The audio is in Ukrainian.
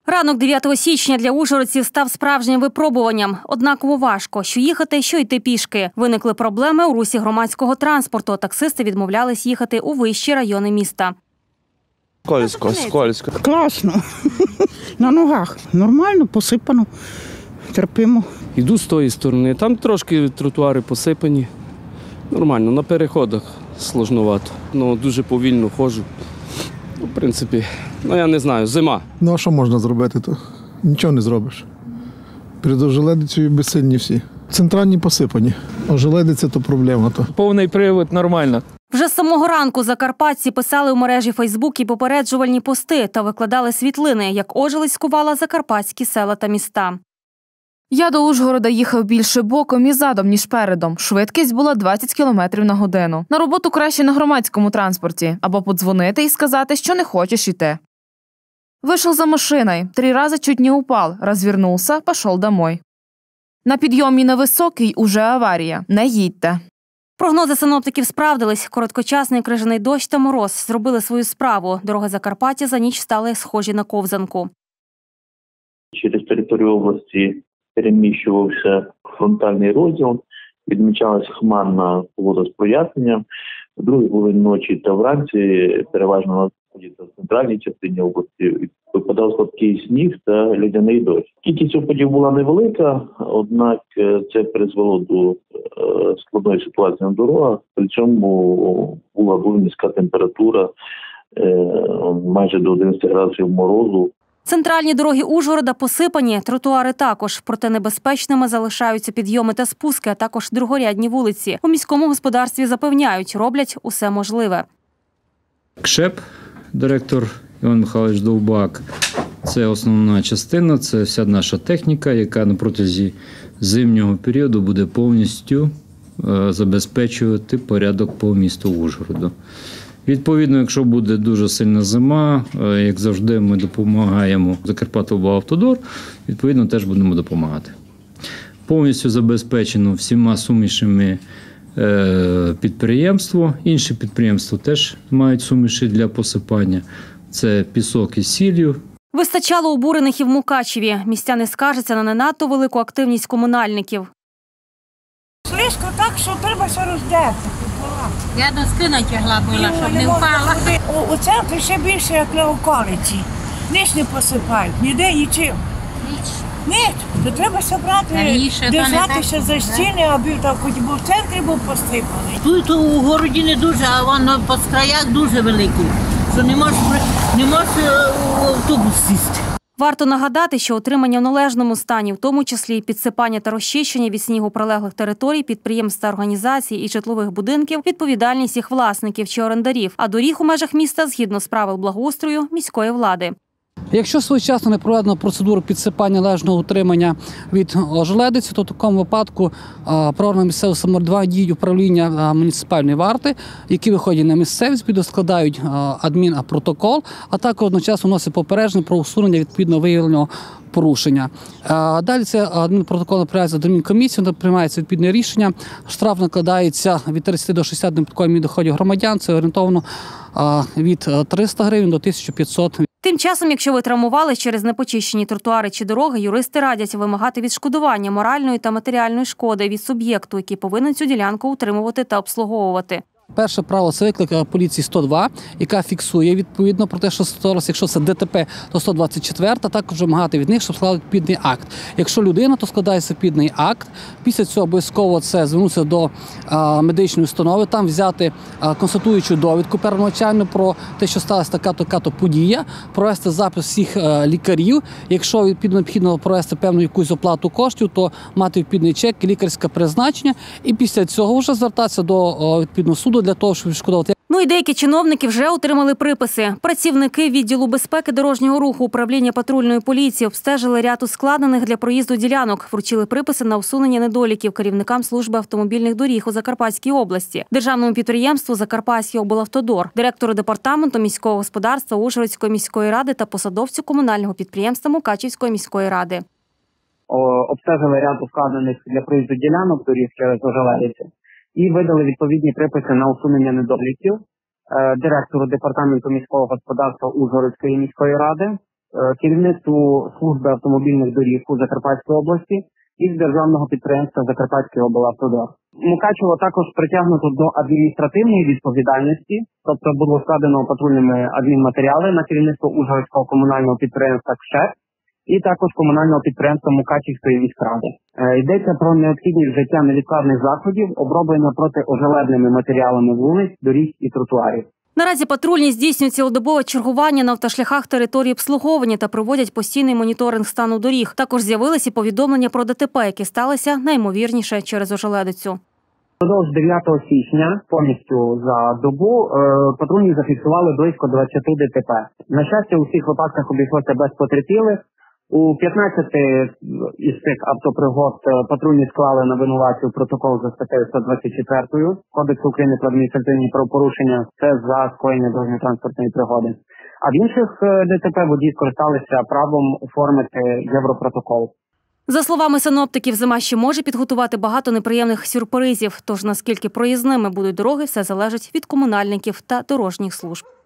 Ранок 9 січня для ужгородців став справжнім випробуванням. Однаково важко, що їхати, що йти пішки. Виникли проблеми у русі громадського транспорту. Таксисти відмовлялись їхати у вищі райони міста. Скользко. Класно. На ногах. Нормально, посипано. Терпимо. Йду з тої сторони. Там трошки тротуари посипані. Нормально, на переходах сложновато. Дуже повільно ходжу. В принципі, я не знаю, зима. А що можна зробити? То нічого не зробиш. Перед ожеледицею безсильні всі. Центральні посипані. Ожеледиця – то проблема. Повний привод нормально. Вже з самого ранку закарпатці писали у мережі Фейсбук і попереджувальні пости та викладали світлини, як ожеледь скувала закарпатські села та міста. Я до Ужгорода їхав більше боком і задом, ніж передом. Швидкість була 20 км на годину. На роботу краще на громадському транспорті. Або подзвонити і сказати, що не хочеш йти. Вышел за машиной. 3 раза чуть не упал. Развернулся, пошел домой. На підйомі на Високий уже аварія. Не їдьте. Прогнози синоптиків справдились. Короткочасний крижаний дощ та мороз зробили свою справу. Дороги Закарпаття за ніч стали схожі на ковзанку. Через територію області переміщувався фронтальний розділ, відмічалась хмарна погода з проясненням. В другій половині ночі та вранці, переважно на сході та в центральній частині області, випадав слабкий сніг та льодяний дощ. Кількість опадів була невелика, однак це призвело до складної ситуації на дорогах. При цьому була дуже низька температура, майже до 11 градусів морозу. Центральні дороги Ужгорода посипані, тротуари також. Проте небезпечними залишаються підйоми та спуски, а також другорядні вулиці. У міському господарстві запевняють, роблять усе можливе. КШЕП, директор Іван Михайлович Довбак, це основна частина, це вся наша техніка, яка на протязі зимнього періоду буде повністю забезпечувати порядок по місту Ужгороду. Відповідно, якщо буде дуже сильна зима, як завжди, ми допомагаємо Закарпаття-Облавтодор, відповідно, теж будемо допомагати. Повністю забезпечено всіма сумішами підприємство. Інші підприємства теж мають суміші для посипання. Це пісок із сіллю. Вистачало обурених і в Мукачеві. Містяни скаржаться на не надто велику активність комунальників. Слизько так, що треба все роздерти. Я доски натягла була, щоб не впала. У центрі ще більше, як на околиці. Ніч не посипають, ніде нічим. Ніч. То треба собрати, держатися за стіни, аби так хоч був в центрі був посипаний. Тут у городі не дуже, а воно по краях дуже великий, що не можеш в автобус сісти. Варто нагадати, що утримання в належному стані, в тому числі і підсипання та розчищення від снігу прилеглих територій, підприємств та організацій і житлових будинків – відповідальність їх власників чи орендарів, а доріг у межах міста згідно з правил благоустрою міської влади. Якщо своєчасно не проведено процедуру підсипання належного утримання від ожеледиці, то в такому випадку органи місцевого самоврядування діють управління муніципальної варти, які виходять на місцевість, складають адмінпротокол, а також одночасно вносять попередження про усунення відповідно виявленого порушення. Далі це адмінпротокол направляється до адмінкомісії, де приймається відповідне рішення. Штраф накладається від 30 до 60 адмінпротокольних доходів громадян, це орієнтовно від 300 гривень до 1500. Тим часом, якщо ви травмувались через непочищені тротуари чи дороги, юристи радять вимагати відшкодування моральної та матеріальної шкоди від суб'єкту, який повинен цю ділянку утримувати та обслуговувати. Перше правило – це виклик поліції 102, яка фіксує відповідно про те, що сталося. Якщо це ДТП, то 124, також вимагати від них, щоб склали відповідний акт. Якщо людина, то складається відповідний акт. Після цього обов'язково це звернутися до медичної установи, там взяти констатуючу довідку первоначально про те, що сталася така-то подія, провести запис всіх лікарів. Якщо відповідно необхідно провести певну якусь оплату коштів, то мати відповідний чек і лікарське призначення. І після цього вже звертатися до відповідного суду для того, щоб відшкодувати. Ну і деякі чиновники вже отримали приписи. Працівники відділу безпеки дорожнього руху управління патрульної поліції обстежили ряд ускладнених для проїзду ділянок. Вручили приписи на усунення недоліків керівникам служби автомобільних доріг у Закарпатській області, державному підприємству «Закарпатський облавтодор», директору департаменту міського господарства Ужгородської міської ради та посадовцю комунального підприємства Мукачівської міської ради. Обстежили ряд ускладнених для проїзду ділянок доріг через ожеледицю і видали відповідні приписи на усунення недоліків директору департаменту міського господарства Ужгородської міської ради, керівництву служби автомобільних доріг у Закарпатській області і з державного підприємства Закарпатський облавтодор. Мукачево також притягнуто до адміністративної відповідальності, тобто було складено патрульними адмінматеріали на керівництво Ужгородського комунального підприємства «КШЕП» і також комунального підприємства Мукачівської міськради. Йдеться про необхідність вжиття невідкладних заходів, оброблення протиожеледними матеріалами вулиць, доріг і тротуарів. Наразі патрульні здійснюють цілодобове чергування на автошляхах території обслуговування та проводять постійний моніторинг стану доріг. Також з'явилися повідомлення про ДТП, які сталися найімовірніше через ожеледицю. Продовж 9 січня повністю за добу патрульні зафіксували близько 20 ДТП. На щастя, у всіх випадках обійшлося без потерпілих. У 15 із цих автопригод патрульні склали на винуватців протокол за статтею 124 Кодексу України про адміністративні правопорушення. Це за скоєння дорожньо-транспортної пригоди. А в інших ДТП водії скористалися правом оформити європротокол. За словами синоптиків, зима ще може підготувати багато неприємних сюрпризів. Тож наскільки проїзними будуть дороги, все залежить від комунальників та дорожніх служб.